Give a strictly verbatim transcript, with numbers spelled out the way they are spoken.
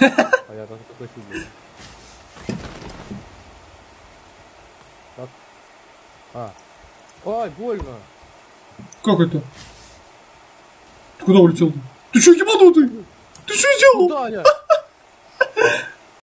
А я даже такой сильный. Так. А. Ай, больно. Как это? Ты куда улетел? Ты что, ебанутый? Ты что сделал? Куда я?